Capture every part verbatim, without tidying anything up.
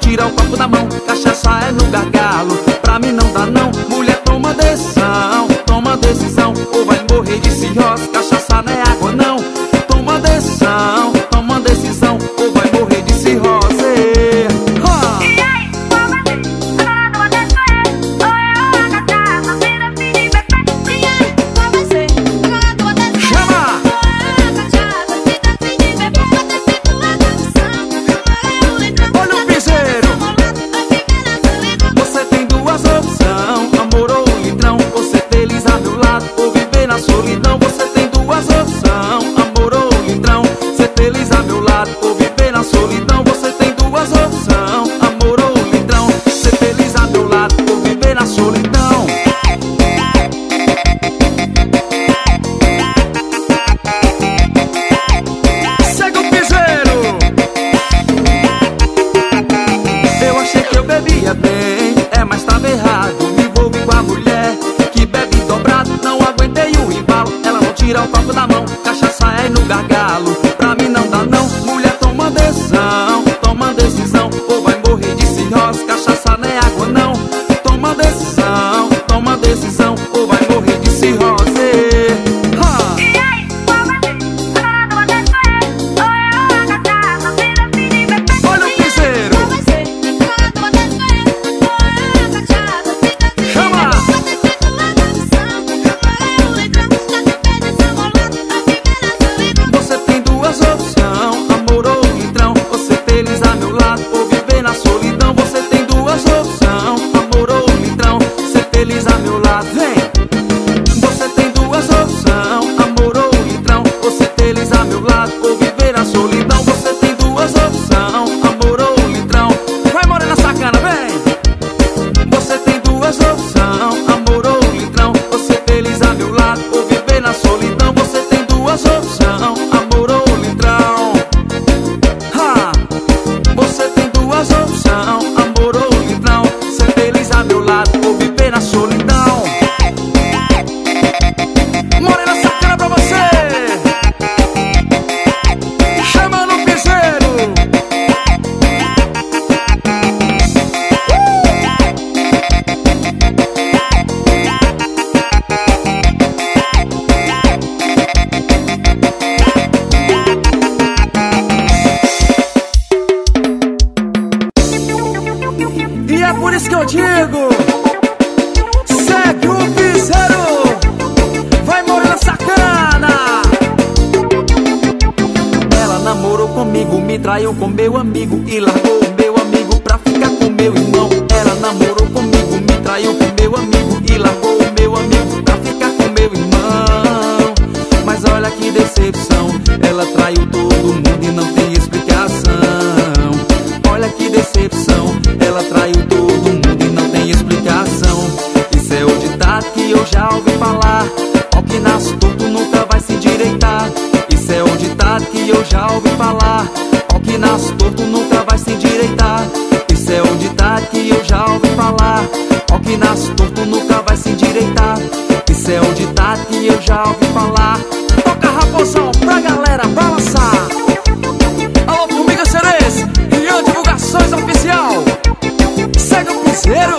tira o copo da mão, cachaça é no gargalo. Pra mim não dá não, mulher toma decisão. Toma decisão, ou vai morrer de cirrose. Cachaça não é água não. Toma decisão, toma decisão, ou vai morrer de cirrose. Solidão, você tem duas opções, amor ou litrão. Ser feliz a meu lado ou viver na solidão. Você tem duas opções, amor ou litrão. Ser feliz a meu lado ou viver na solidão. Segue o piseiro. Eu achei que eu bebia bem, é, mas tava errado. Me envolvi com a mulher que bebe dobrado. Não aguentei o embalo, ela não tira o copo da mão, cachaça é no gargalo. Pra mim não dá não, mulher toma decisão. Toma decisão, ou vai morrer de cirrose. Cachaça não é água não. Toma decisão, toma decisão, ou vai morrer de cirrose. Olha o piseiro. Chama! Você tem duas opções, amor ou litrão. Você feliz a meu lado ou viver na solidão. Você tem duas opções, amor ou litrão. Ser feliz a meu lado, vem. Você tem duas opções, amor ou litrão. Você feliz a meu lado ou viver na solidão. Você tem duas opções, amor ou litrão. Vai morena sacana, vem. Você tem duas opções, amor ou litrão. Você feliz a meu lado ou viver na solidão. Você tem duas opções, amor ou litrão. Ha! Você tem duas opções, amor ou litrão. Ser feliz a meu lado ou viver na solidão. Morena sacana pra você. Chama no piseiro. E é por isso que eu digo: segue o piseiro. Vai morena sacana. Ela namorou comigo, me traiu com meu amigo e largou o meu amigo pra ficar com meu irmão. Ela namorou comigo, me traiu com meu amigo e largou o meu amigo pra ficar com meu irmão. Mas olha que decepção, ela traiu todo mundo e não tem explicação. Olha que decepção, ela traiu todo mundo e não tem explicação. Isso é o ditado que eu já ouvi falar: ao que nasce torto nunca vai se endireitar. Isso é o ditado que eu já ouvi falar: ao que nasce torto nunca vai se endireitar. Isso é o ditado que eu já ouvi falar: ao que nasce torto nunca vai se endireitar. Isso é o ditado que eu já ouvi falar. Toca raposão pra galera balançar. Alô, Formiga Cereço, Rian Divulgações Oficial. Segue o piseiro.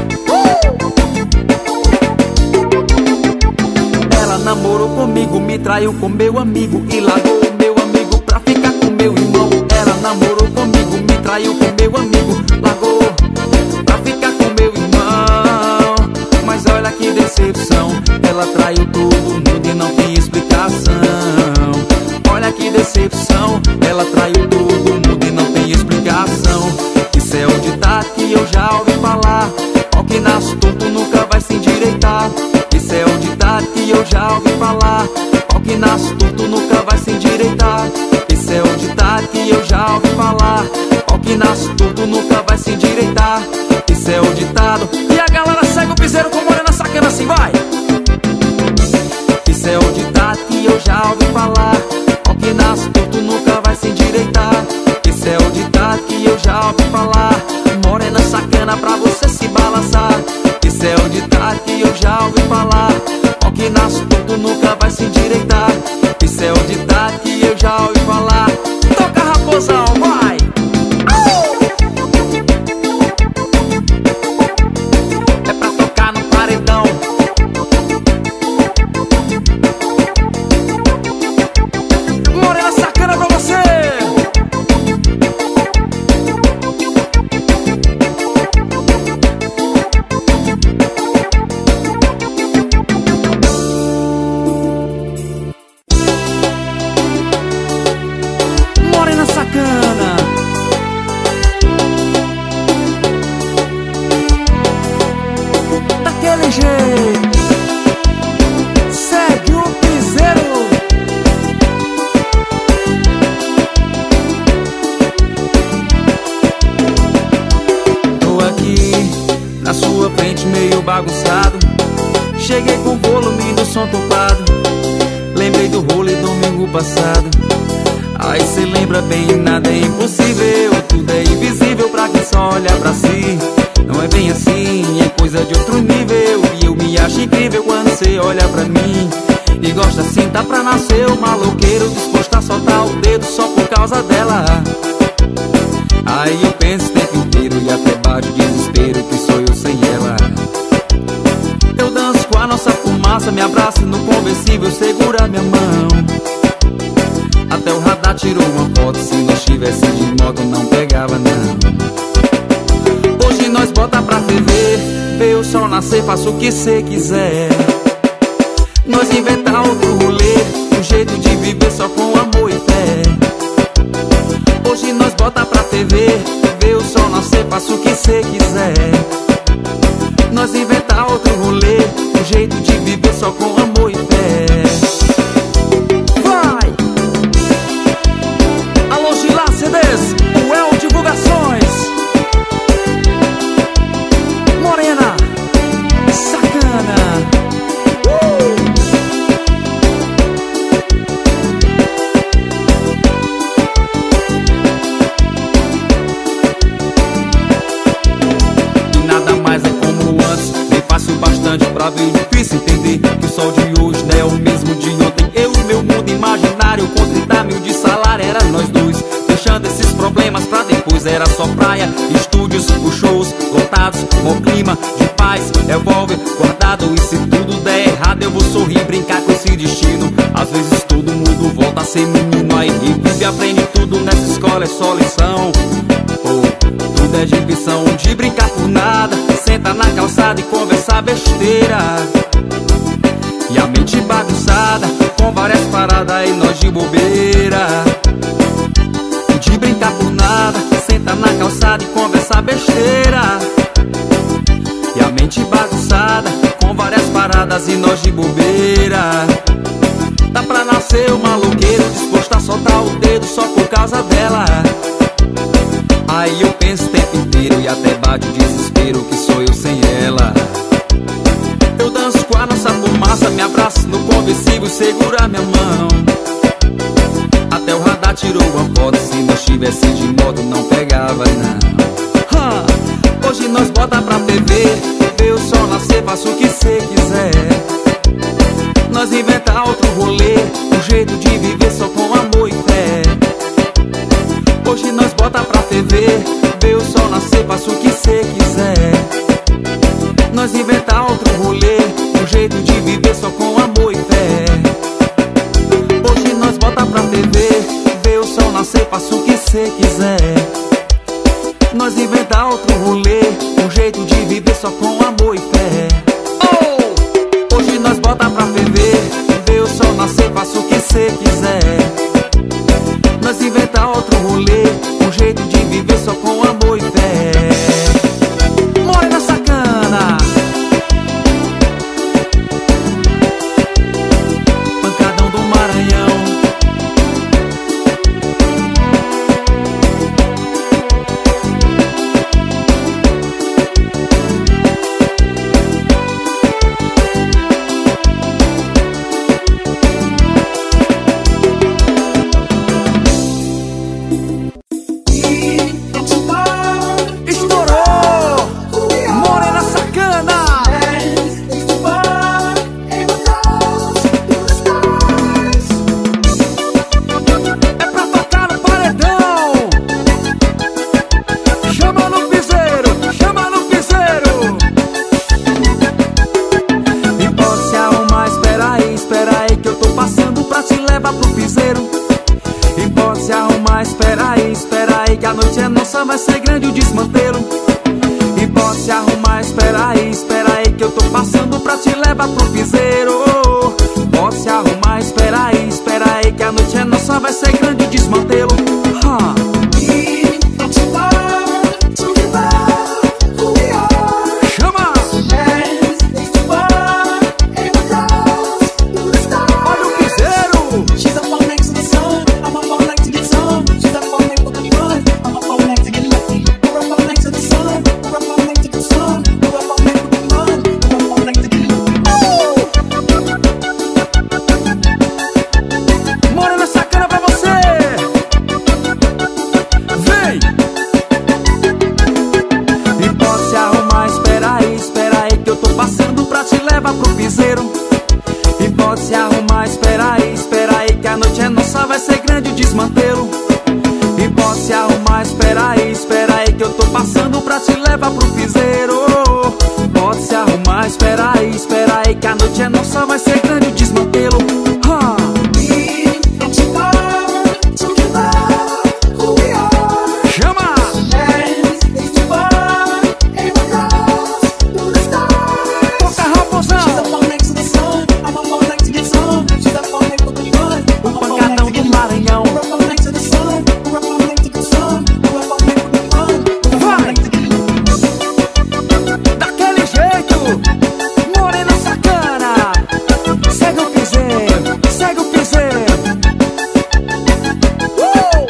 Ela namorou comigo, me traiu com meu amigo e largou o meu amigo pra ficar com meu irmão. Ela namorou comigo, me traiu com meu amigo, largou pra ficar com meu irmão. Mas olha que decepção, ela traiu todo mundo e não tem explicação. Olha que decepção, ela traiu todo mundo e não tem explicação. Isso é o ditado que eu já ouvi falar: ao que nasce torto nunca vai se endireitar. Isso é o ditado que eu já ouvi falar: ao que nasce torto nunca vai se endireitar. Isso é o ditado que eu já ouvi falar: ao que nasce torto nunca vai se endireitar. Isso é o ditado. E a galera segue o piseiro com morena sacana assim, vai. Isso é o ditado que eu já ouvi falar: ao que nasce torto nunca vai se endireitar. Isso é o ditado que eu já ouvi falar: morena sacana pra você se balançar. Isso é o ditado que eu já ouvi falar: ao que nasce torto nunca vai se endireitar. Isso é o ditado que eu já ouvi falar. Toca raposão, vai! tem jeito. Segue o piseiro. Tô aqui na sua frente meio bagunçado. Cheguei com o volume do som topado. Lembrei do rolê domingo passado. Aí cê lembra bem, nada é impossível. Tudo é invisível pra quem só olha pra si. Não é bem assim, é coisa de outro nível. E eu me acho incrível quando cê olha pra mim e gosta assim, tá pra nascer o maloqueiro, disposto a soltar o dedo só por causa dela. Aí eu penso o tempo inteiro e até bate o desespero que sou eu sem ela. Eu danço com a nossa fumaça, me abraça no conversível, segura minha mão. Até o radar tirou uma foto, se nós tivesse de moto não pegava não. Hoje nós bota pra ferver, vê o sol nascer, faça o que cê quiser. Nós inventar outro rolê, um jeito de viver só com amor e fé. Hoje nós bota pra ferver, vê o sol nascer, faça o que cê quiser. Nós inventar outro rolê, um jeito de viver só com amor e fé. Vai! Alô, Gilá C Ds, o El Divulgações. Morena Sacana. uh! E nada mais é como antes, nem fácil bastante pra ver, difícil entender que o sol de hoje não é o mesmo de ontem. Eu e meu mundo imaginário com trinta mil de salário, era nós dois, deixando esses problemas pra depois. Era só praia, estúdios, os shows lotados, bom clima de paz, revólver guardado. E se tudo der errado eu vou sorrir, brincar com esse destino. Às vezes todo mundo volta a ser menino, aí vive, aprende tudo nessa escola, é só lição. Oh, tudo é diversão, de brincar por nada, senta na calçada e conversar besteira. E a mente bagunçada, com várias paradas e nós de bobeira. De brincar por nada, senta na calçada e conversar besteira. E a mente bagunçada, com várias paradas e nós de bobeira. Dá pra nascer o maloqueiro, disposto a soltar o dedo só por causa dela. Aí eu penso o tempo inteiro e até bate o desespero que sou eu sem ela. Eu danço com a nossa fumaça, me abraço no conversível, segura minha mão. Até o radar tirou uma foto, se nós tivesse de moto não pegava não. ha! Hoje nós bota pra ferver, vê o sol nascer, faça o que cê quiser. Nós inventar outro rolê, um jeito de viver só com amor e fé. Hoje nós bota pra ferver, vê o sol nascer, faça o que cê quiser. Nós inventar outro rolê, um jeito de viver só com amor e fé. Hoje nós bota pra ferver, vê o sol nascer, faça o que cê quiser. Nós inventar outro rolê, um jeito de viver só com amor e fé. Oh! Hoje nós bota pra ferver, vê o sol nascer, faça o que cê quiser. Nós inventar outro rolê, um jeito de viver só com amor e fé. Morena Sacana. Pancadão do Maranhão. Vai ser grande o desmantelo. E pode se arrumar, espera aí, espera aí que eu tô passando pra te levar pro piseiro. Pode se arrumar, espera aí, espera aí que a noite é nossa, vai ser grande o desmantelo. ha. Chama! passando pra te levar pro piseiro. Pode se arrumar, espera aí, espera aí, que a noite é nossa, vai ser grande o desmantelo. Ha! Chama! Toca raposão! O pancadão do Maranhão. Vai! Daquele jeito, morena sacana. Segue o piseiro, segue o piseiro. Uh!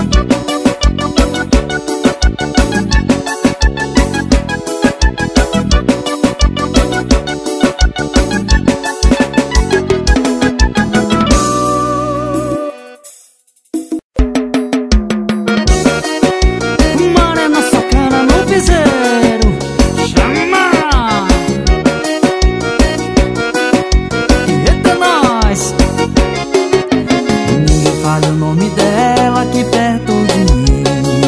Morena sacana no piseiro. Chama! Eita, nós! Ninguém fala o nome dela aqui perto de mim.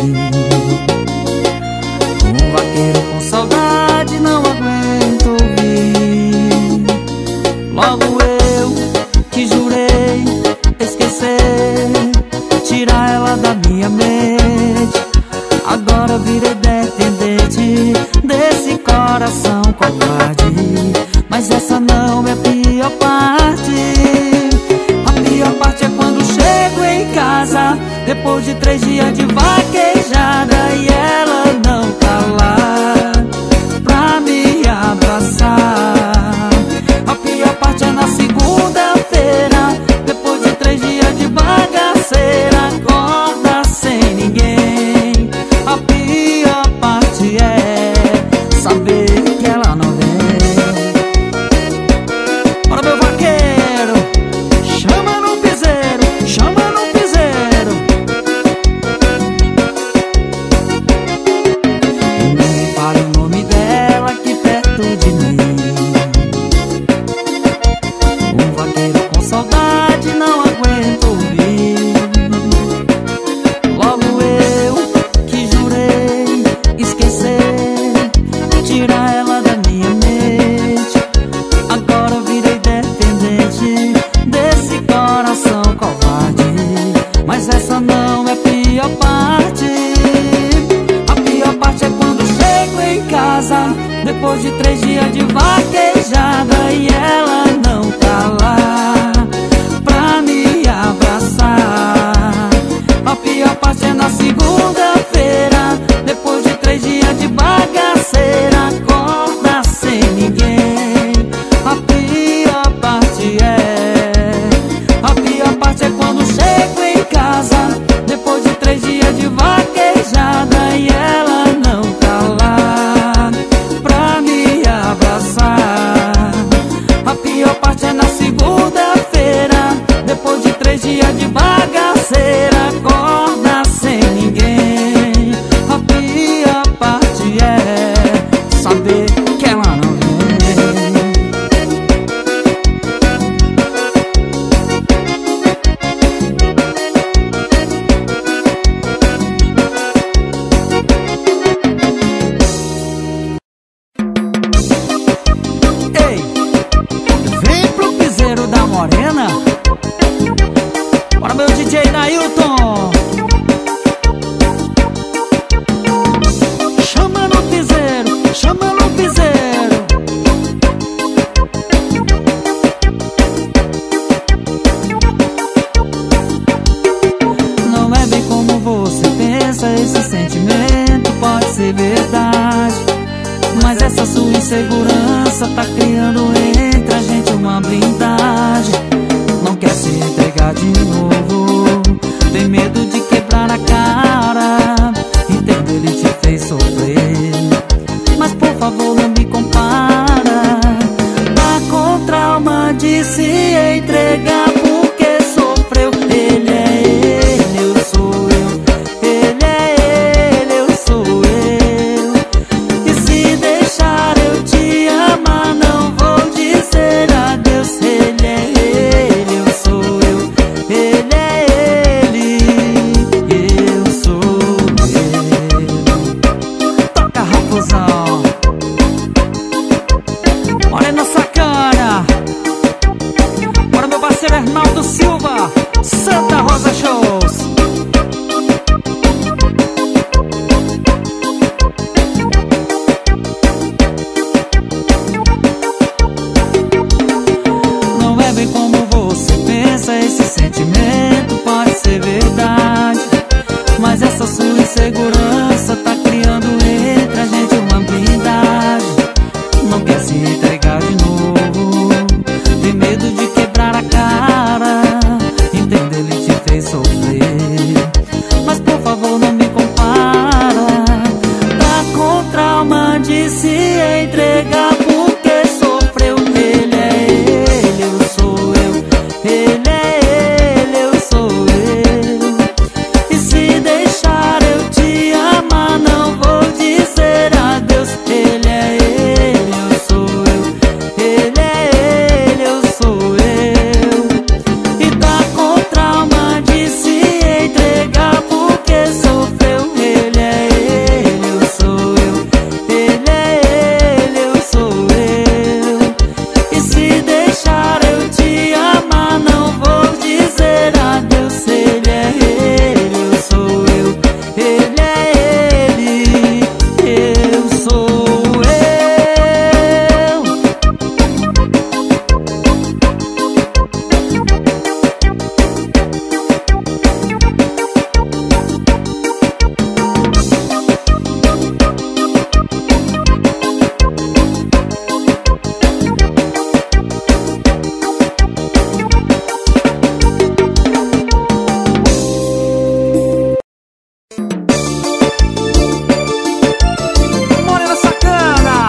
Um vaqueiro com saudade não aguento ouvir. Logo eu que jurei esquecer, tirar ela da minha mente. Agora virei dependente desse coração covarde. Mas essa não é a pior parte. A pior parte é quando chego em casa, depois de três dias de vaquejada, e ela não tá lá pra me abraçar. A pior parte é na segunda-feira, depois de três dias de bagaceira, acorda sem ninguém. A pior parte é saber que ela não vem. Bora, meu vaqueiro, chama no piseiro, chama no piseiro. Ninguém fala o nome dela aqui perto de mim. Um vaqueiro com saudade não aguento ouvir. Logo eu que jurei esquecer, tirar ela da minha mente. Agora virei dependente desse coração covarde. Mas essa não é a pior parte. A pior parte é quando chego em casa, depois de três dias de vaquejada, e ela não tá lá pra me abraçar. A pior parte é na segunda-feira, depois de três dias de bagaceira, acorda sem ninguém. A pior parte é, a pior parte é quando chego em casa, depois de três dias de vaquejada, e ela não tá lá pra me abraçar. A pior parte é na segunda-feira, depois de três dias de bagaceira, acorda sem ninguém. A pior parte é saber que ela não vem. Ei, vem pro piseiro da morena. Bora, meu D J Nailton. Chama no piseiro, chama no piseiro. Não é bem como você pensa, esse sentimento pode ser verdade, mas essa sua insegurança tá criando entre a gente uma blindagem. Não quer se entregar de novo, tem medo de quebrar a cara. Entendo, ele te fez sofrer, mas por favor não me compara. Tá com trauma de se entregar porque sofreu. Ele é ele, eu sou eu. Ele é ele, eu sou eu. E se deixar eu te amar, não vou dizer adeus. Ele é ele, eu sou eu. Ele é ele, eu sou eu. paizão. Morena Sacana. Bora meu parceiro Arnaldo Silva, Santa Rosa Shows. Não é bem como você pensa, esse sentimento pode ser verdade, mas essa sua insegurança tá criando entre a gente uma blindagem. Não quer se entregar de novo, tem medo de quebrar a cara. Entendo, ele te fez sofrer, mas por favor não me compara. Tá com trauma de se entregar porque sofreu. Ele é ele, eu sou eu. Ele é ele, eu sou eu. E se deixar eu te amar, não vou dizer adeus. Ele é ele, eu sou eu. Ele é ele, eu sou eu. E tá com trauma de se entregar porque sofreu. Ele é ele, eu sou eu. Ele é ele, eu sou eu. E se deixar eu te amar, não vou dizer adeus. Ele é ele, eu sou eu. Ele é ele, eu sou eu. Morena Sacana.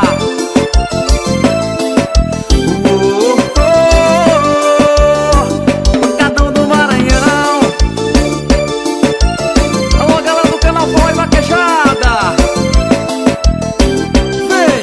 Oh, oh, oh, Pancadão do Maranhão. Alô, galera do canal Boy Vaquejada. Vem!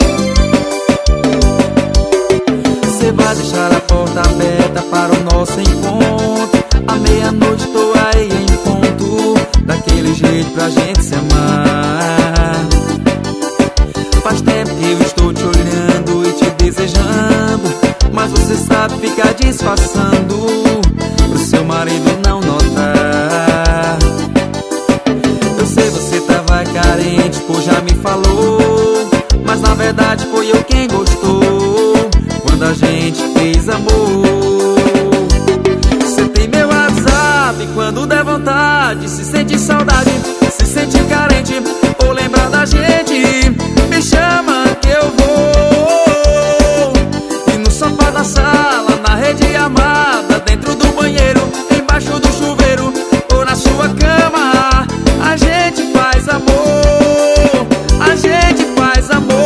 Cê vai deixar a porta aberta para o nosso encontro. À meia-noite tô aí em ponto, daquele jeito pra gente se amar. Faz tempo que eu estou te olhando e te desejando, mas você sabe ficar disfarçando pro seu marido não notar. Eu sei, você tava carente, pois já me falou, mas na verdade foi eu quem gostou quando a gente fez amor. Você tem meu WhatsApp, quando der vontade, se sente saudade, se sente carente ou lembrar da gente, me chama que eu vou. E no sofá da sala, na rede amada, dentro do banheiro, embaixo do chuveiro ou na sua cama, a gente faz amor, a gente faz amor.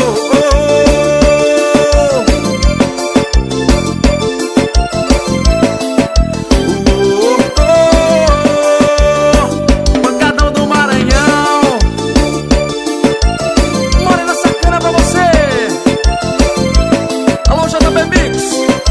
Oh, oh, oh, Pancadão do Maranhão. Morena Sacana pra você. Alô, J B Mix.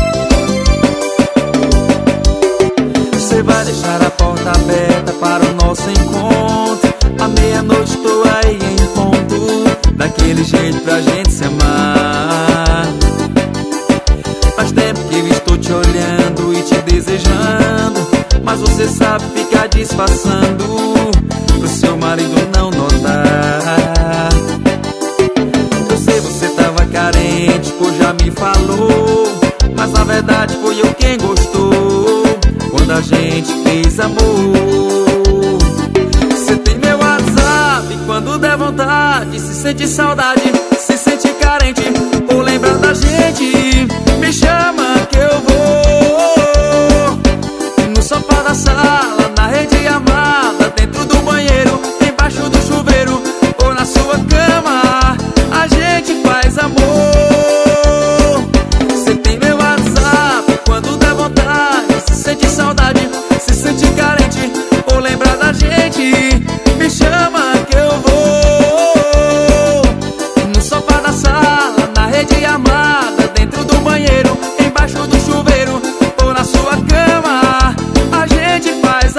Você vai deixar a porta aberta para o nosso encontro. À meia-noite tô aí em ponto, daquele jeito pra gente se amar. Faz tempo que eu estou te olhando e te desejando, mas você sabe ficar disfarçando pro seu marido não notar. Eu sei, você tava carente, pois já me falou, mas na verdade foi eu quem gostou quando a gente fez amor. Você tem meu WhatsApp, quando der vontade, se sente saudade, se sente carente ou lembrar da gente, me chama que eu vou. No sofá da sala, na rede amada, dentro do banheiro, embaixo do chuveiro ou na sua cama, a gente faz amor. Você tem meu WhatsApp, quando der vontade, se sente saudade, se sente carente ou lembrar da gente, me chama que eu vou. No sofá da sala, na rede amada, dentro do banheiro, embaixo do chuveiro ou na sua cama, a gente faz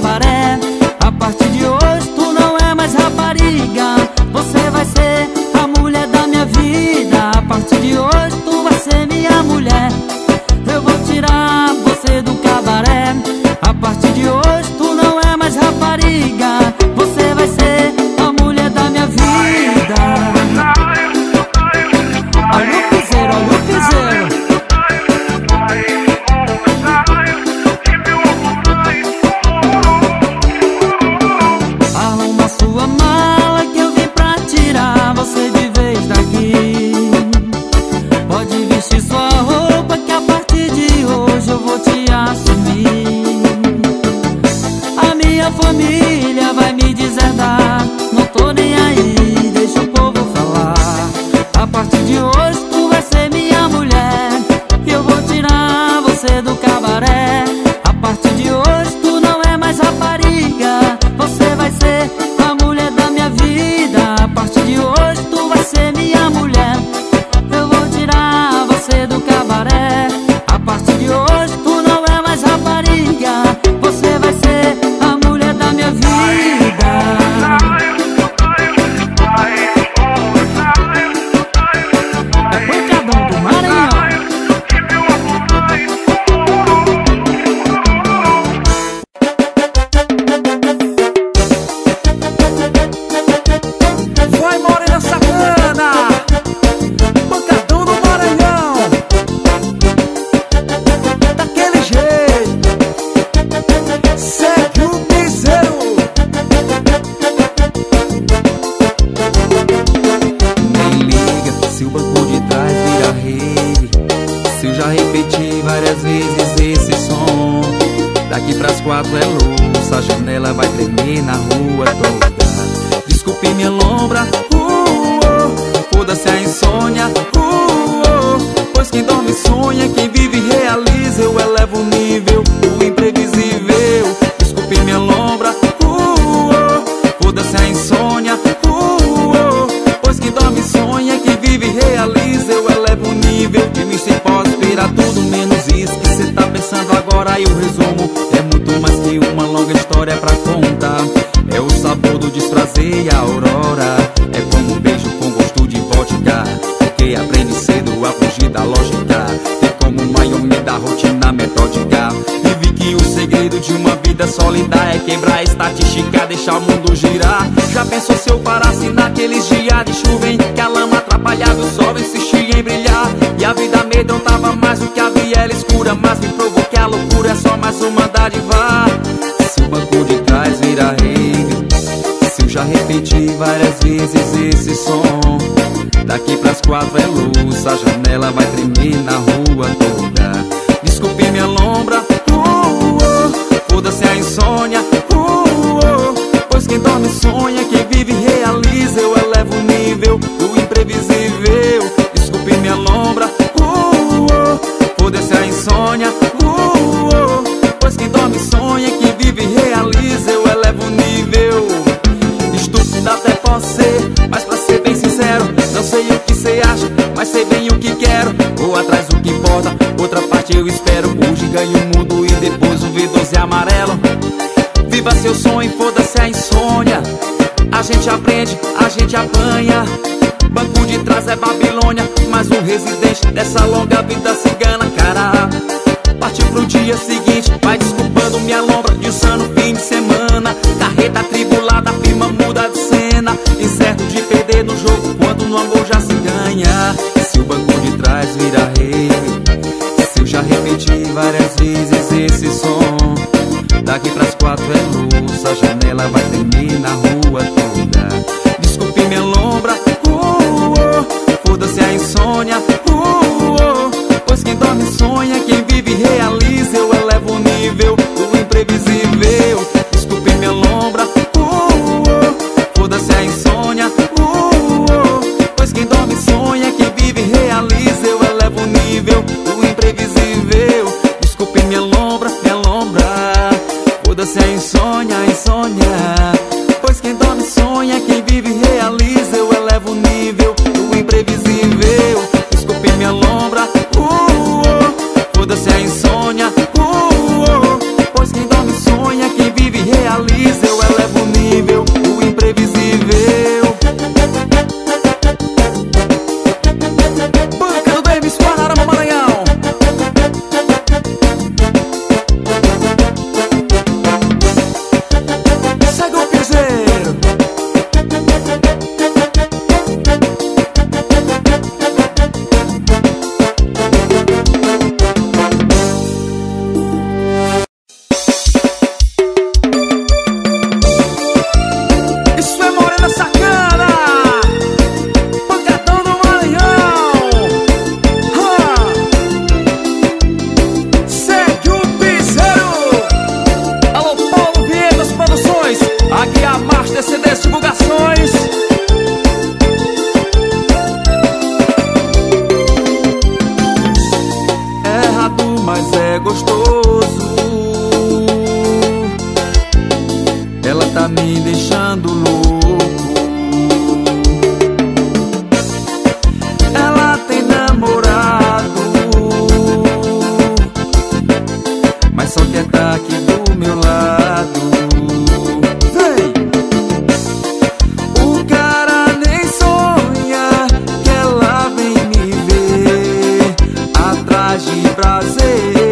cabaré. A partir de hoje tu não é mais rapariga, você vai ser a mulher da minha vida. A partir de hoje tu vai ser minha mulher. Eu vou tirar você do cabaré. A partir de hoje tu não é mais rapariga, você vai ser a mulher da minha vida. Olha o piseiro, olha o piseiro. Arruma sua mala que eu vim pra tirar você de vez daqui. Pode vestir sua roupa que a partir de hoje eu vou te assumir. A minha família vai me deserdar, não tô nem aí, deixa o povo falar. A partir de hoje tu vai ser minha mulher, que eu vou tirar você do cabaré. A partir de hoje tu não é mais rapariga, você vai ser a mulher da minha vida. A partir de hoje tu vai ser minha mulher, eu vou tirar você do cabaré. A partir de hoje tu não é mais rapariga, você vai ser a mulher da minha vida. É pancadão do Maranhão. Vai, morena sacana, pancadão do Maranhão. Daquele jeito, segue o piseiro. Nem liga se o banco de trás vira rave, se eu já repeti várias vezes esse som. Daqui pras quatro é luz, a janela vai tremer na rua toda. Desculpe minha lombra, uh, uh, foda-se a insônia, uh, uh, pois quem dorme sonha, quem vive realiza. Eu elevo o nível do imprevisível. Desculpe minha lombra, uh, uh, foda-se a insônia, uh, uh, pois quem dorme sonha, quem vive realiza. Eu elevo o nível de mim, cê pode esperar tudo menos isso que cê tá pensando agora. E o resumo é muito mais que uma longa história pra contar. É o sabor do desprazer e a aurora, é como um beijo com gosto de vodka, porque aprende cedo a fugir da lógica. Tem como Miami da rotina metódica. E vi que o segredo de uma vida sólida é quebrar a estatística, deixar o mundo girar. Já pensou se eu parasse naqueles dias de chuva em que a lama atrapalhava o sol insistia em brilhar? E a vida amedrontava mais do que a viela escura, mas me provou que a loucura é só mais uma dádiva. Se o banco de trás vira rave, se eu já repeti várias vezes esse som. Daqui pras quatro é luz, a janela vai tremer na rua toda. Desculpe minha lombra, uh, uh, foda-se a insônia, uh, uh, pois quem dorme sonha, quem vive realiza. Eu elevo o nível do imprevisível. Desculpe minha lombra, uh, uh, foda-se a insônia, uh, uh, pois quem dorme sonha, quem vive realiza. Eu elevo o nível. Estúpido até posso ser, mas pra ser bem sincero, não sei o que cê acha, mas sei bem o que quero. Vou atrás do que importa, outra parte eu espero. Hoje ganho o mundo e depois o V doze amarelo. Viva seu sonho, foda-se a insônia. A gente aprende, a gente apanha. Banco de trás é Babilônia, mas um residente dessa longa vida cigana, cara. Partiu pro dia seguinte, vai desculpando minha lombra de um sano fim de semana. Carreta atribulada, a firma muda de cena, incerto de perder no jogo quando no amor já se ganha. Se o banco de trás vira rave, se eu já repeti várias vezes esse som. Daqui pras quatro é luz, a janela vai tremer na rua toda. Desculpe minha lombra, uh, uh, foda-se a insônia, uh, uh, pois quem dorme sonha, quem vive realiza. Eu elevo o nível do imprevisível. Desculpe minha lombra, uh, uh, foda-se a insônia, uh, uh, pois quem dorme sonha, quem vive realiza. Eu elevo o nível do imprevisível. Desculpe minha lombra, minha lombra, foda-se a insônia, a insônia, pois quem dorme sonha, quem vive realiza. Eu elevo o nível do imprevisível. Desculpe minha lombra, uh, uh, foda-se a insônia, uh, uh, pois quem dorme sonha, quem vive realiza. Master C Ds Divulgações. É rato, mas é gostoso. Ela tá me deixando louco. Ela tem namorado, mas só quer tá aqui do meu lado. Vem! O cara nem sonha que ela vem me ver atrás de prazer.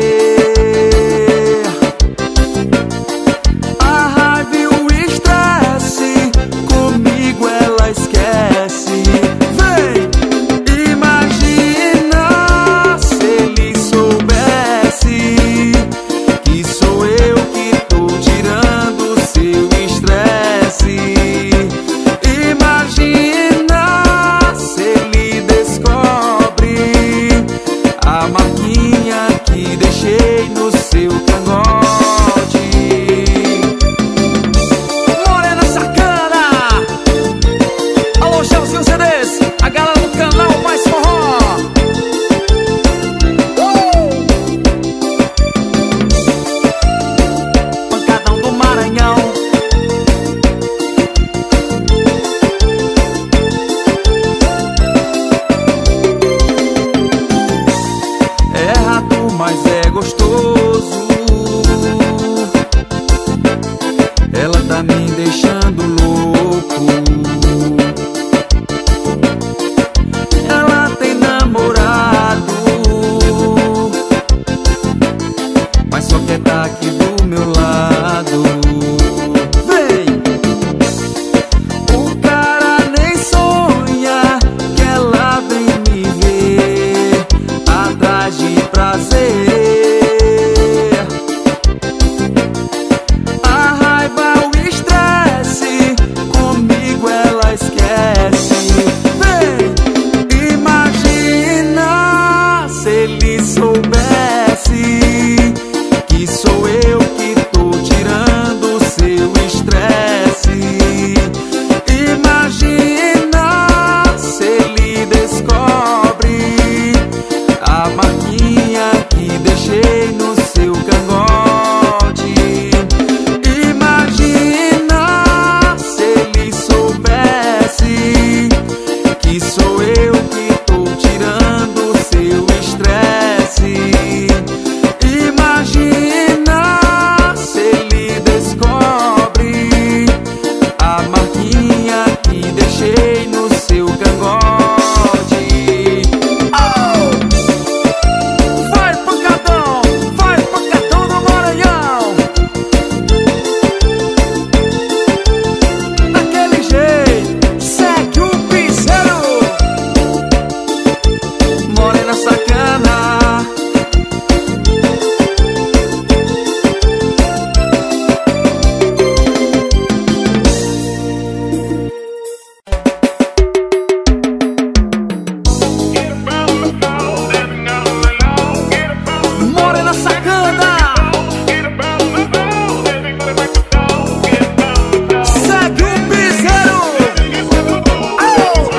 A raiva e o estresse comigo ela esquece. Vem! Imagina se ele soubesse que sou eu que tô tirando seu estresse. Imagina se ele descobre a marquinha que deixei no seu cangote. Morena sacana! Alô, Gelzinho C Ds, a galera do canal Mais Forró. Uh! Pancadão do Maranhão. É rato, mas é gostoso. Ela tá me deixando louco. Ela tem namorado, mas só quer tá aqui do meu lado. Vem! O cara nem sonha que ela vem me ver atrás de prazer. A raiva, o estresse comigo ela esquece. Vem! Imagina se ele soubesse que sou eu que tô tirando seu estresse. Imagina se ele descobre a marquinha que deixei no seu cangote. Imagina se ele soubesse que sou eu que tô tirando seu estresse. Imagina se ele descobre a marquinha que deixei no seu cangote. Oh! Vai, pancadão! Vai, pancadão do Maranhão! Daquele jeito, segue o piseiro. Morena sacana. Morena sacana. Segue o piseiro. Oh!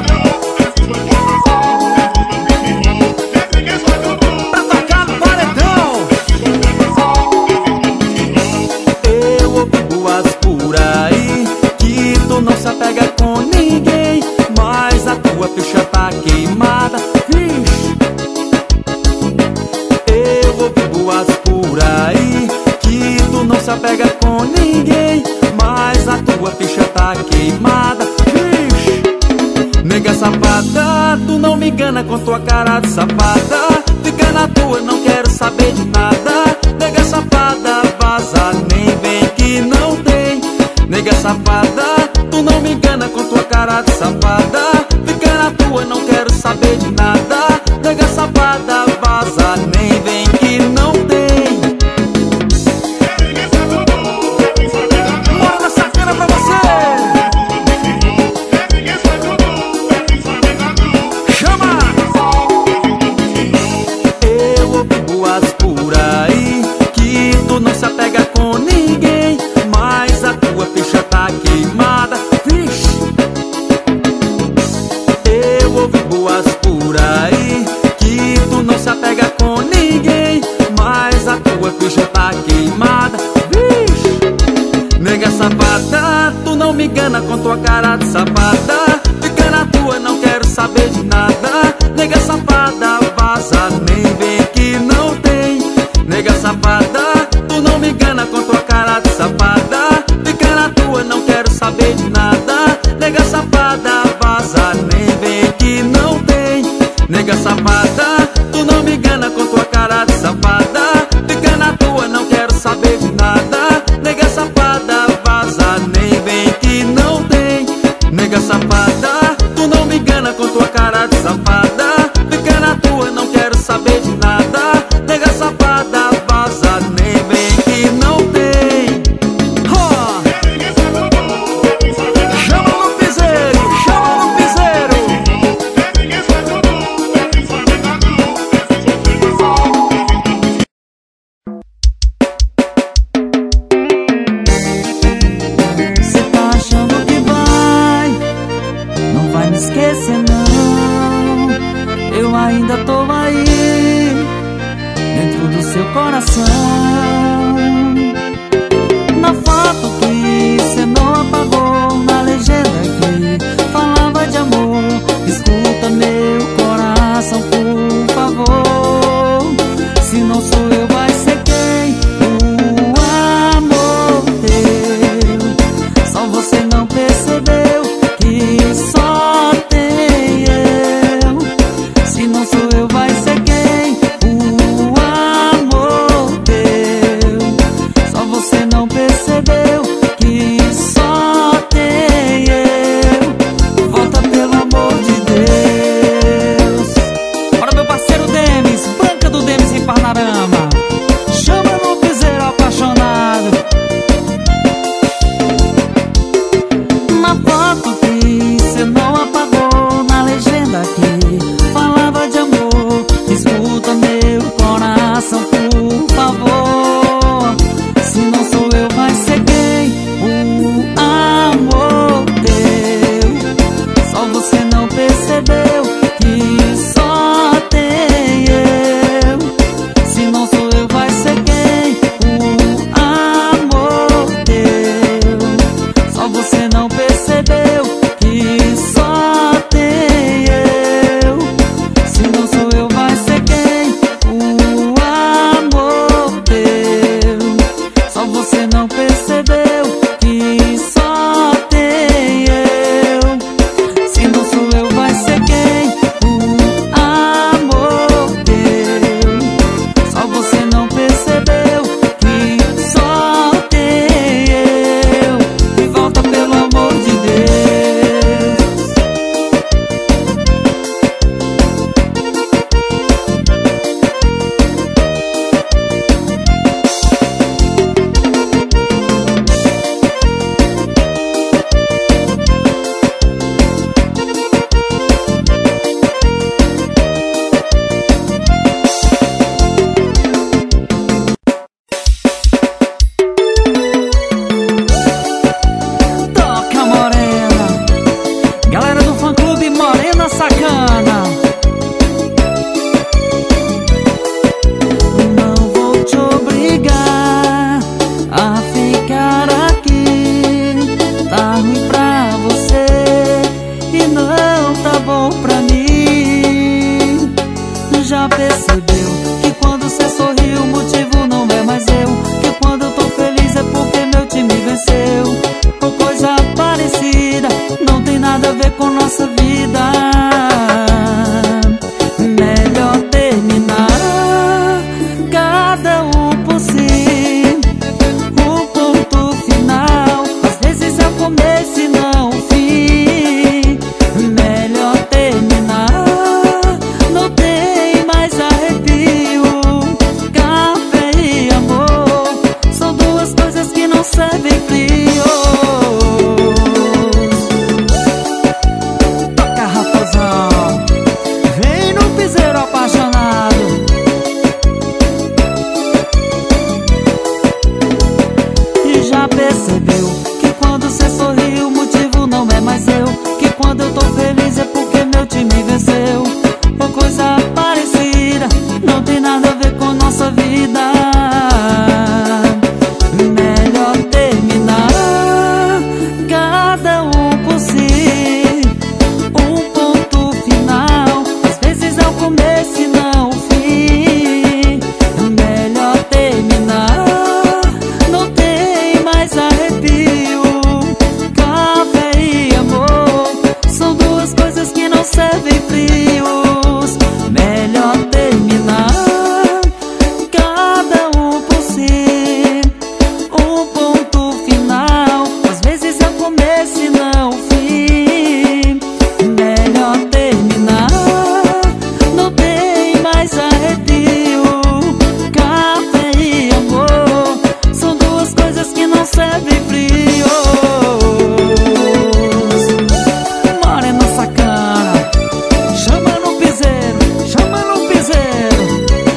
Pra tocar no paredão. Eu ouvi boas por aí que tu não se apega com ninguém, mas a tua ficha tá queimada. Vixe! Eu ouvi boas por aí que tu não se apega com ninguém, mas a tua ficha tá queimada. Vixe! Nega safada, tu não me engana com tua cara de safada. Fica na tua, não quero saber de nada. Nega safada, vaza, nem vem que não tem. Nega safada, tu não me engana com tua cara de safada. Fica na tua, não quero saber de nada. Nega safada, vaza, nem vem que não tem. Morena sacana pra você. Chama! Eu ouvi boas por aí que tu não se apega com ninguém, mas a tua ficha tá queimada. Nega safada, tu não me engana com tua cara de safada. Fica na tua, não quero saber de nada. Nega safada, vaza, nem vem que não tem. Nega safada, tu não me engana com tua cara de safada. Fica na tua, não quero saber de nada. Nega safada, vaza, nem vem que não tem. Nega safada, tu não me engana com tua cara de safada. Fica na tua, não quero saber de nada. Nega safada, vaza, nem vem que não tem. Nega safada, tu não me engana com tua cara de safada. Fica na tua, não quero saber de nada. Nega safada, vaza, nem vem que não tem. Oh! Chama no piseiro, chama no piseiro. Cê tá achando que vai, não vai me esquecer não. Eu ainda tô aí, dentro do seu coração. Na foto que cê não apagou, na legenda que falava de amor. Escuta meu coração, por favor. Se não sou eu, vai ser quem? O amor teu. Só você não percebeu que só tem eu. Se não sou eu, vai ser quem? O amor teu. frios. Morena sacana, chama no piseiro, chama no piseiro.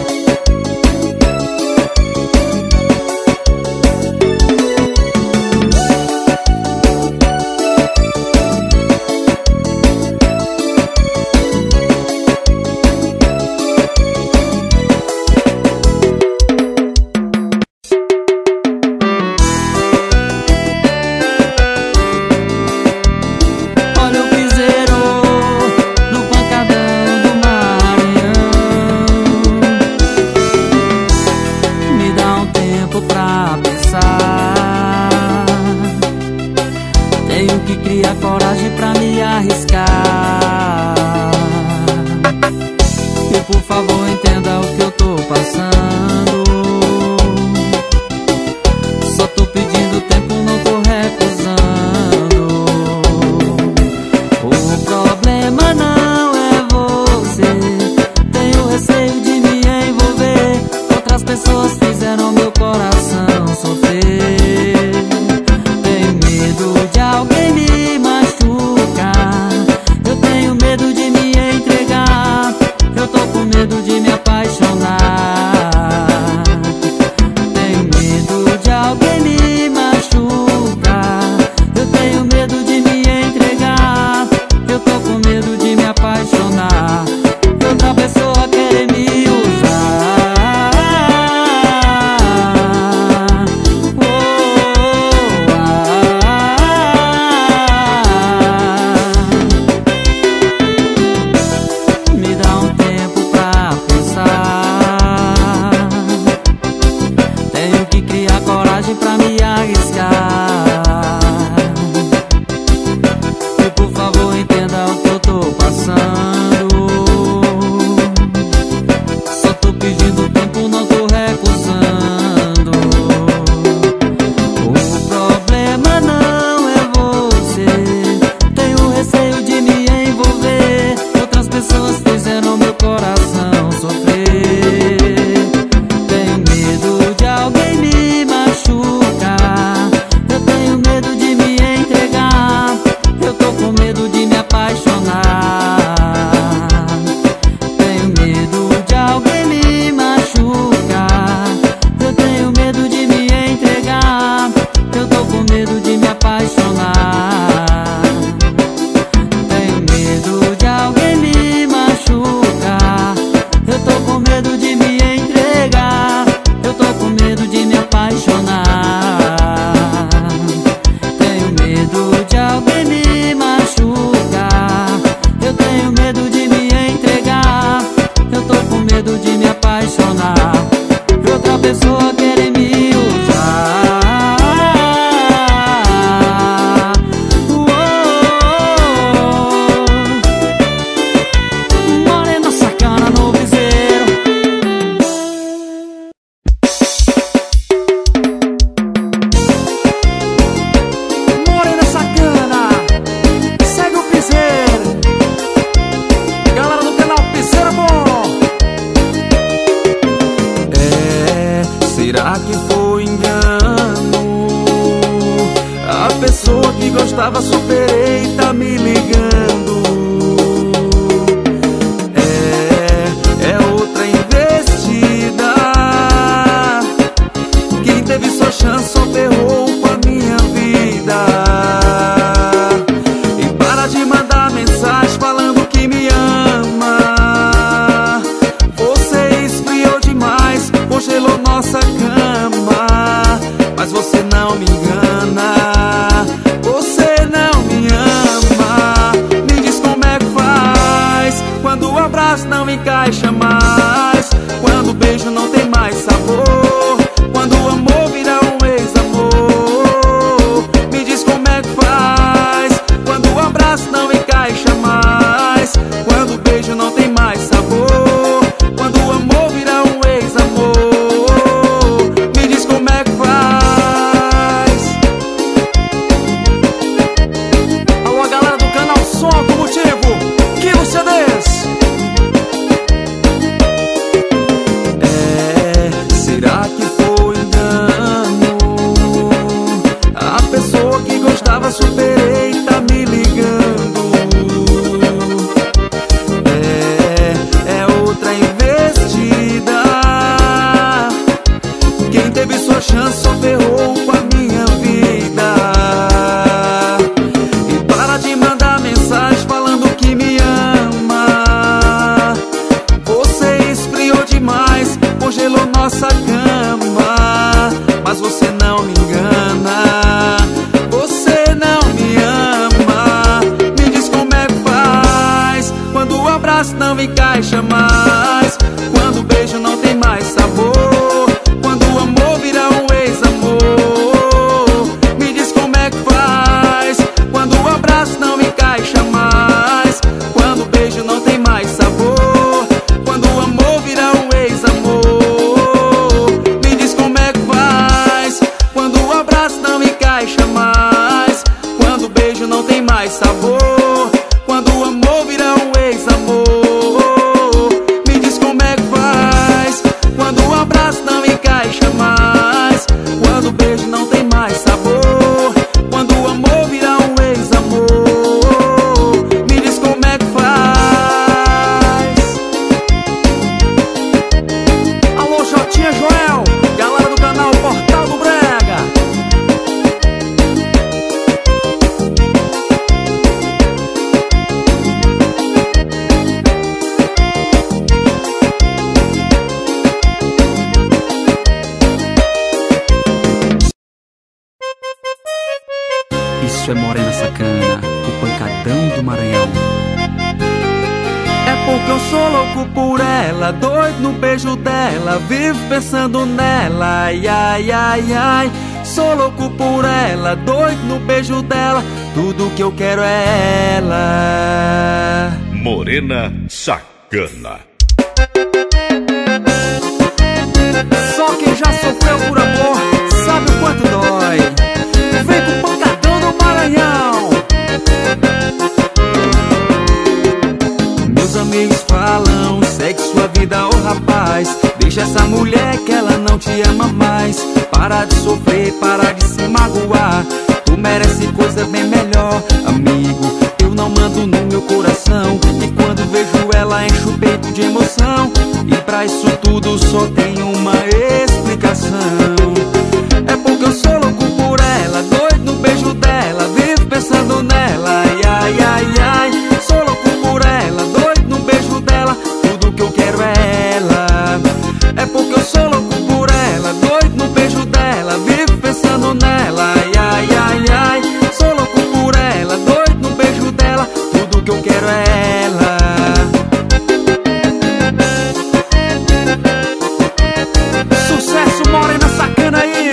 Olha o piseiro no pancadão do Maranhão. Me dá um tempo pra pensar. Tenho que criar coragem pra me arriscar. E por favor entenda o que eu tô passando. Só tô pedindo tempo, não tô recusando. O problema não é você. Tenho receio de me envolver. Outras pessoas fizeram meu coração sofrer. Tenho medo de alguém me machucar. Eu tenho medo de me entregar. Eu tô com medo de me apaixonar. Tenho medo de alguém me machucar. Eu tenho medo de me entregar. Eu tô com medo de me apaixonar. E outra pessoa querer me usar. Oh, ah. Me dá um tempo pra pensar. Tenho que criar coragem pra me arriscar. E por favor entenda o que eu tô passando. Só tô pedindo tempo, não tô recusando. O problema não é você. Tenho receio de me envolver. Outras pessoas fizeram meu coração sofrer. Tenho medo de alguém me machucar. Eu tenho medo de me entregar. Eu tô com medo de me apaixonar. Tenho medo de alguém me machucar. Eu tenho medo de me entregar. Eu tô com medo de me apaixonar. Tenho medo de alguém me machucar. Eu tô com medo de me entregar. Eu tô com medo de me apaixonar. Tenho medo de alguém me machucar. Eu tenho medo de me entregar. Eu tô com medo de me apaixonar. E outra pessoa querer me usar. Oh, morena sacana no piseiro. Morena sacana, segue o piseiro. Galera do canal Piseiro Bom. É, será que foi engano? A pessoa que gostava superei e tá me ligando. É, é outra investida. Quem teve sua chance só ferrou com a minha vida. E para de mandar mensagem falando que me ama. Você esfriou demais, congelou nossa cama. Mas você não me engana. Você não me ama. Me encaixa mais, quando o beijo não tem mais sabor, quando o amor vira um ex-amor. Me diz como é que faz, quando o abraço não encaixa mais, quando o beijo não tem mais sabor, quando o amor vira um ex-amor. Me diz como é que faz, quando o abraço não encaixa mais, quando o beijo não tem mais sabor, quando o amor vira um ex-amor. Me diz como é que faz, quando o abraço não encaixa mais, quando o beijo não tem mais sabor, quando o amor vira um ex-amor. Me diz como é que faz. Alô, Jotinha, Joel, galera do canal Portal do Brega. Isso é Morena Sacana, o pancadão do Maranhão. É porque eu sou louco por ela, doido no beijo dela, vivo pensando nela, ai, ai, ai, ai. Sou louco por ela, doido no beijo dela, tudo que eu quero é ela. Morena Sacana. Só quem já sofreu por amor sabe o quanto dói. Vem com o pancadão do Maranhão. Meus amigos falam, segue sua vida, ô rapaz, deixa essa mulher que ela não te ama mais. Para de sofrer, para de se magoar, tu merece coisa bem melhor. Amigo, eu não mando no meu coração, e quando vejo ela encho o peito de emoção. E pra isso tudo só tem uma explicação. É porque eu sou louco por ela, doido no beijo dela, vivo pensando nela, ai, ai, ai, ai. Sou louco por ela, doido no beijo dela, tudo que eu quero é ela. É porque eu sou louco por ela, doido no beijo dela, vivo pensando nela, ai, ai, ai, ai. Sou louco por ela, doido no beijo dela, tudo que eu quero é ela. Sucesso, Morena Sacana aí.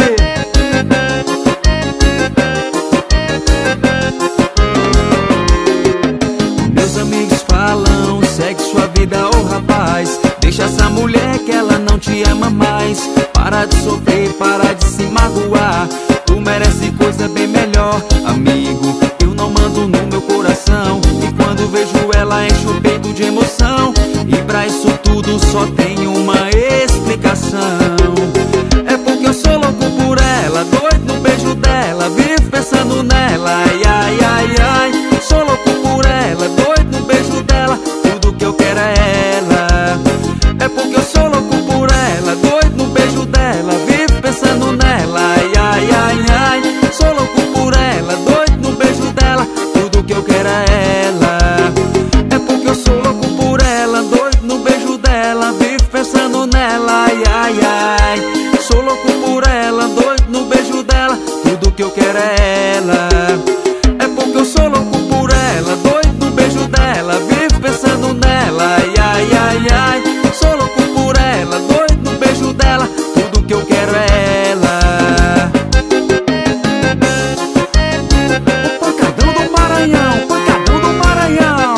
Meus amigos falam, segue sua vida, ô rapaz, deixa essa mulher que ela não te ama mais. Para de sofrer, para de se magoar, tu merece coisa bem melhor. Amigo, eu não mando no meu coração, e quando vejo ela encho o peito de emoção. E pra isso tudo só tem uma explicação. É porque eu sou louco por ela, doido no beijo dela, vivo pensando nela, ai, ai, ai, ai. Sou louco por ela, doido no beijo dela, tudo que eu quero é ela. É porque eu sou louco por ela, doido no beijo dela, vivo pensando nela, ai, ai, ai, ai. Sou louco por ela, doido no beijo dela, tudo que eu quero é ela. É porque eu sou louco por ela, doido no beijo dela, vivo pensando nela, ai, ai, ai. Sou louco por ela, doido no beijo dela, tudo que eu quero é ela. É porque eu sou louco por ela, doido no beijo dela, vivo pensando nela, ai, ai, ai, ai. Sou louco por ela, doido no beijo dela, tudo que eu quero é ela. O pancadão do Maranhão, pancadão do Maranhão.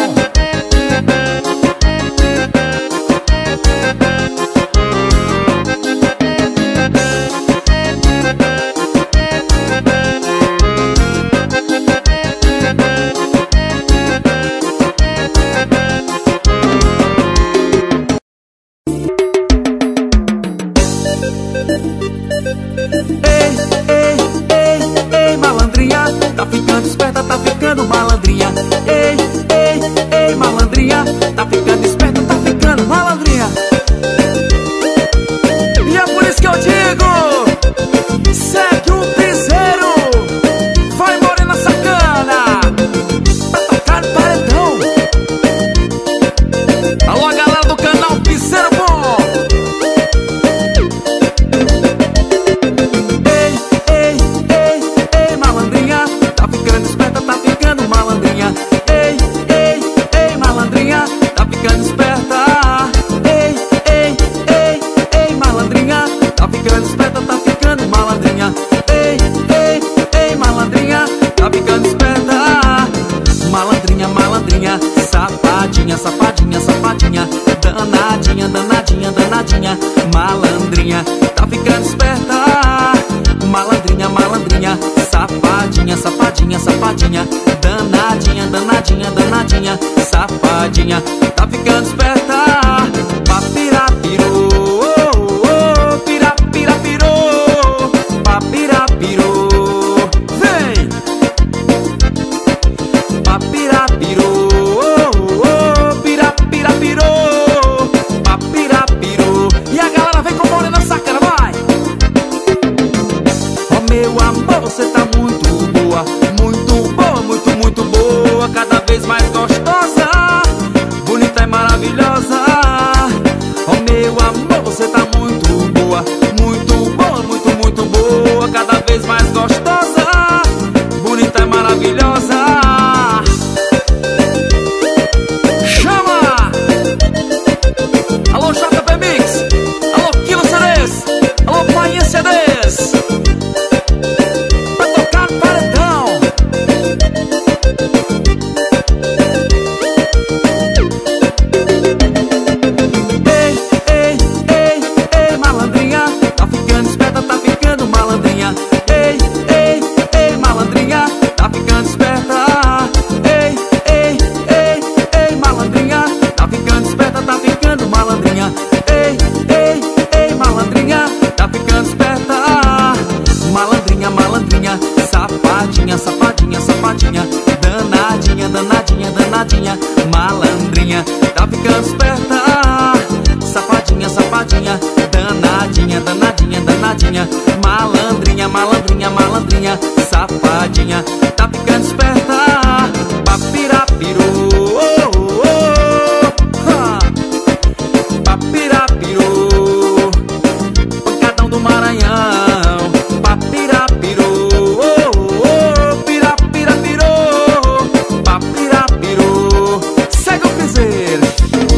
Ei, ei, ei, ei, malandrinha, tá ficando esperta, tá ficando malandrinha. Ei, ei, ei, malandrinha, tá ficando esperta, tá ficando malandrinha. E é por isso que eu digo, segue o piseiro, vai Morena Sacana, pra tocar no paredão. Alô, galera do canal Piseiro Bom. Ei, ei, ei, malandrinha, tá ficando esperta, tá ficando malandrinha. Safadinha, safadinha, safadinha, danadinha, danadinha, danadinha, safadinha, tá ficando esperta. Papirapirô, oh, oh, pirapirapirô, papirapirô, vem! Papirapirô, oh, oh, pirapirapirô, papirapirô. E a galera vem com Morena Sacana, vai! Oh, meu amor, você tá muito boa, muito boa, muito, muito boa, cada vez mais gostosa, bonita e maravilhosa. Oh, meu amor, você tá muito boa, muito boa, muito, muito boa, cada vez mais gostosa, bonita e maravilhosa. Chama! Alô, J P Mix, alô, Kilo C Ds, alô, Painha C Ds, pra tocar no paredão. Ei, ei, ei, ei, malandrinha, tá ficando esperta, tá ficando malandrinha. Ei, ei, ei, malandrinha, tá ficando esperta. Ei, ei, ei, ei, malandrinha, tá ficando esperta, tá ficando malandrinha. Ei, ei, ei, malandrinha, tá ficando esperta. Malandrinha, malandrinha, safadinha, safadinha, safadinha, danadinha, danadinha, danadinha, malandrinha, tá ficando esperta. Safadinha, safadinha, danadinha, danadinha, danadinha, malandrinha, malandrinha, malandrinha, safadinha, tá ficando esperta. Papirapirô, oh, oh, oh, ha. Papirapirô, pancadão do Maranhão. Papirapirô, oh, oh, pirapirapirô, papirapirô, segue o piseiro.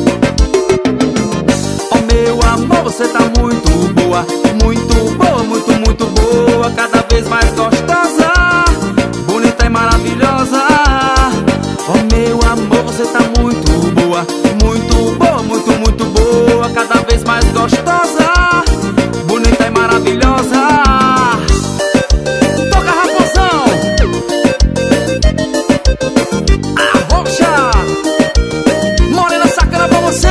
Oh, meu amor, você tá muito boa, muito boa, muito, muito boa, cada vez mais gostosa, bonita e maravilhosa. Oh, meu amor, você tá muito boa, muito boa, muito, muito boa, cada vez mais gostosa, bonita e maravilhosa. Toca, Raposão! Arrocha! Morena Sacana pra você!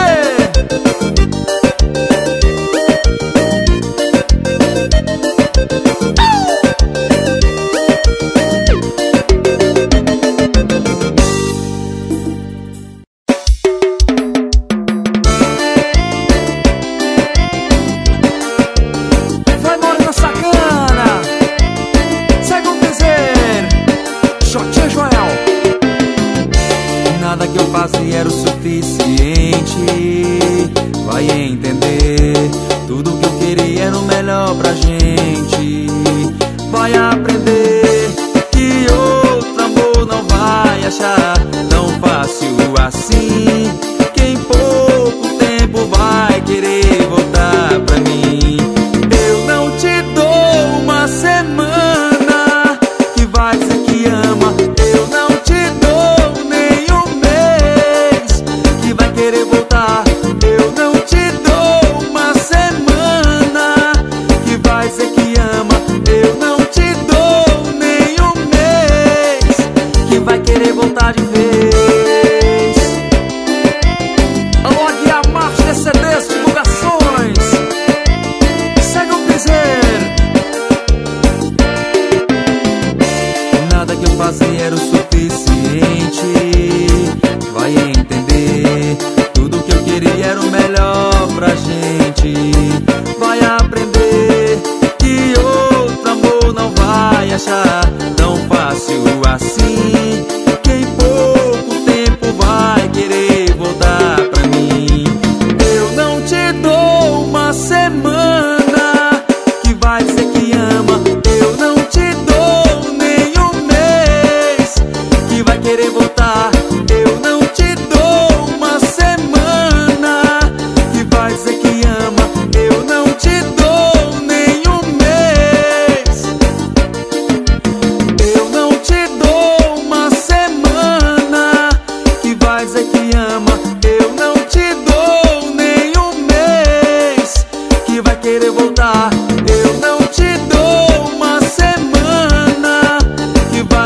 Vai, Morena Sacana! Segue o piseiro! Xotinha Joel! Nada que eu fazia era o suficiente, vai entender. Tudo que eu queria era o melhor pra gente. Vai aprender que outro amor não vai achar tão fácil assim. Que em pouco tempo vai querer voltar pra mim. Eu não te dou uma semana que vai dizer que ama. Eu não te dou nem um mês que vai querer voltar. Eu não te dou uma semana que vai dizer que ama. Eu não te dou nem um mês que vai querer voltar de vez. Alô, Aguiar Marcha C Ds Divulgações, segue o piseiro. Nada que eu fazia era o suficiente, vai entender. Tudo que eu queria era o melhor pra gente. Vai aprender que outro amor não vai achar tão fácil assim. Que em pouco tempo vai querer voltar pra mim. Eu não te dou uma semana que vai dizer que ama. Eu não te dou nem um mês que vai querer voltar. Eu não te dou uma semana que vai dizer que ama. Eu não te dou nem um mês. Eu não te dou uma semana que vai dizer que ama. Eu não te dou nem um mês que vai querer voltar. Eu não te dou uma semana que vai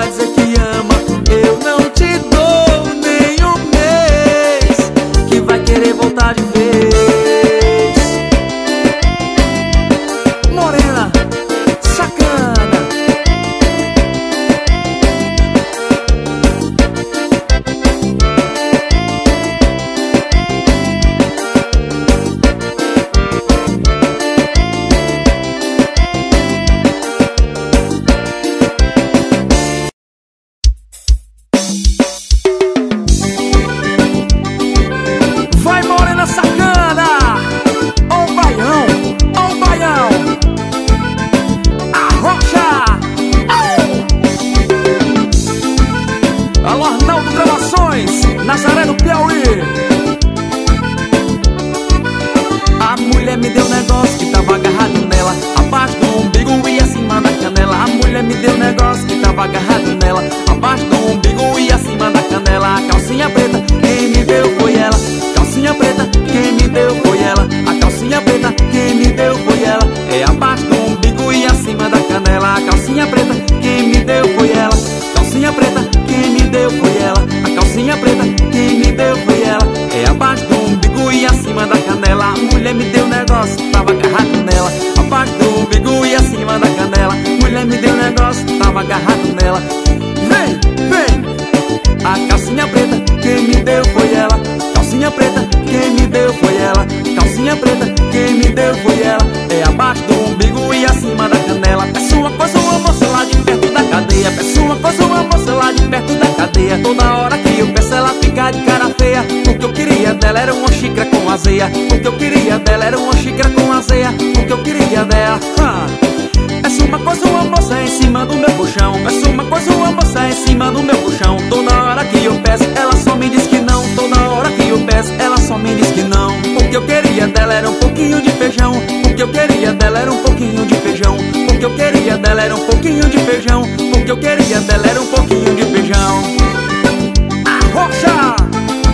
canela, abaixo do umbigo e acima da canela. A calcinha preta, quem me deu foi ela. Calcinha preta, quem me deu foi ela. A calcinha preta, quem me deu foi ela. É abaixo do umbigo e acima da canela. A calcinha preta, quem me deu foi ela. Calcinha preta, quem me deu foi ela. A calcinha preta, quem me deu foi ela. É abaixo do umbigo e acima da canela. A mulher me deu negócio, tava agarrado nela. Abaixo do umbigo e acima da canela. Mulher me deu negócio, tava agarrado nela. Vem, vem. A calcinha preta, quem me deu foi ela. Calcinha preta, quem me deu foi ela. Calcinha preta, quem me deu foi ela. É abaixo do umbigo e acima da canela. Peço uma coisa, uma moça lá de perto da cadeia. Peço uma coisa, uma moça lá de perto da cadeia. Toda hora que eu peço ela fica de cara feia. O que eu queria dela era uma xícara com azeia. O que eu queria dela era uma xícara com azeia. O que eu queria dela, ah. Peço uma coisa, uma moça em cima do meu colchão. Peço uma coisa, uma moça em cima do meu colchão. Toda hora que eu peço, ela só me diz que não. Toda hora que eu peço, ela só me diz que não. O que eu queria dela era um pouquinho de feijão. O que eu queria dela era um pouquinho de feijão. O que eu queria dela era um pouquinho de feijão. O que eu queria dela era um pouquinho de feijão. Arrocha!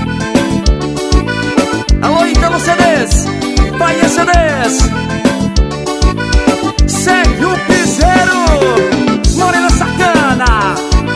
Alô, Italo C Ds, Bahia C Ds, Sérgio Piseiro, Morena Sacana.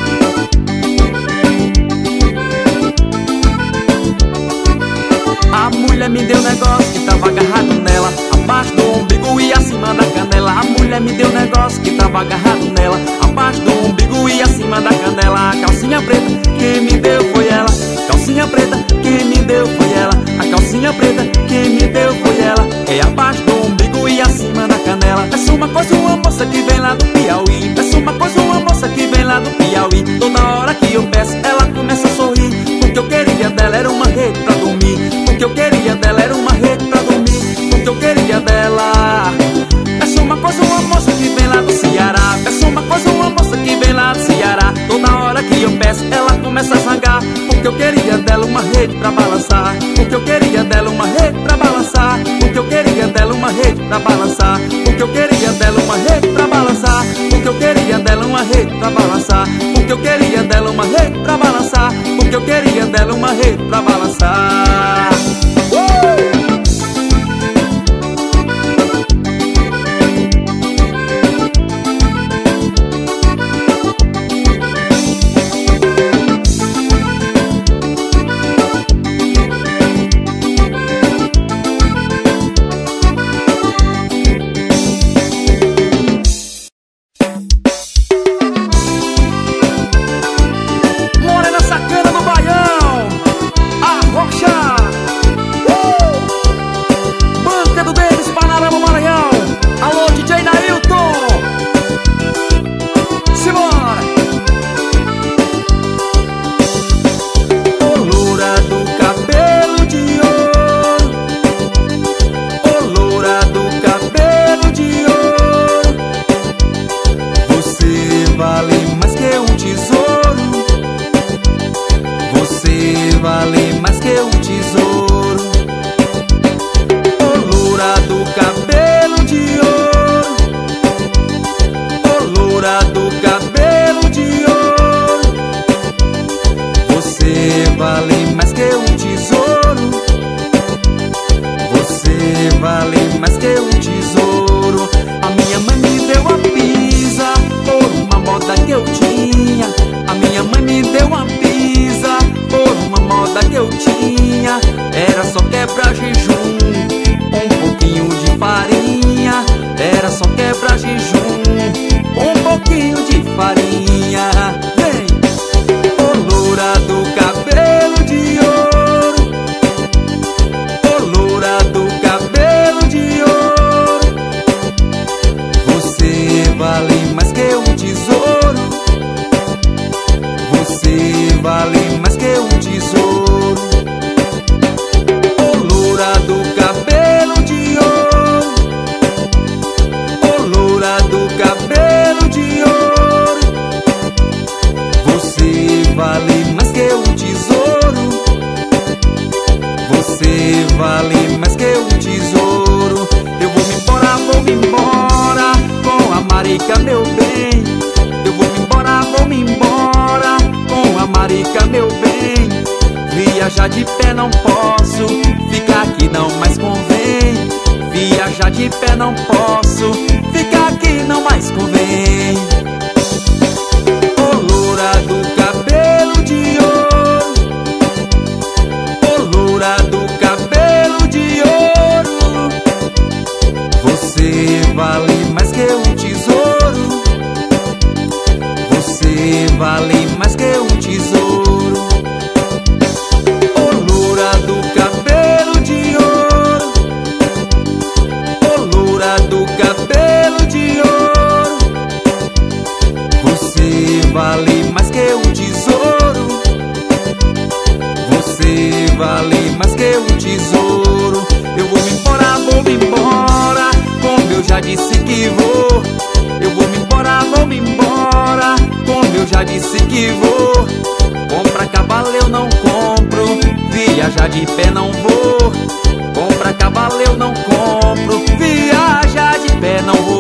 A mulher me deu negócio que tava agarrado nela. Abaixo do umbigo e acima da canela. A mulher me deu negócio que tava agarrado nela. Abaixo do umbigo e acima da canela. A calcinha preta, quem me deu foi ela. Calcinha preta, quem me deu foi ela. A calcinha preta, quem me deu foi ela. É abaixo do umbigo e acima da canela. Peço uma coisa, uma moça que vem lá do Piauí. Peço uma coisa, uma moça que vem lá do Piauí. Toda hora que eu peço, ela começa a sorrir. O que eu queria dela era uma rede pra dormir. O que eu queria dela era uma rede pra dormir. O que eu queria dela. Peço uma coisa, uma moça que vem lá do Ceará. Peço uma coisa, uma moça que vem lá do Ceará. Toda hora que eu peço, ela começa a zangar. O que eu queria dela uma rede pra balançar. O que eu queria dela uma rede pra balançar. O que eu queria dela uma rede pra balançar. O que eu queria dela uma rede pra balançar. O que eu queria dela uma rede pra balançar. O que eu queria dela uma rede pra balançar. O que eu queria dela uma rede pra balançar. Uh! Meu bem, eu vou me embora, vou me embora de pé não posso, ficar aqui não mais convém. Viajar de pé não posso, ficar aqui não mais convém. Ô loura do cabelo de ouro, ô loura do cabelo de ouro, você vale mais que um tesouro, você vale mais que um tesouro. Ô loura do cabelo de ouro, ô loura do cabelo de ouro, você vale mais que um tesouro, você vale mais que um tesouro. Eu vou me embora, vou me embora, como eu já disse que vou. Eu vou me embora, vou me embora, como eu já disse que vou. Compra cavalo eu não compro, viajar de pé não vou. Compra cavalo eu não compro, viajar de pé não vou.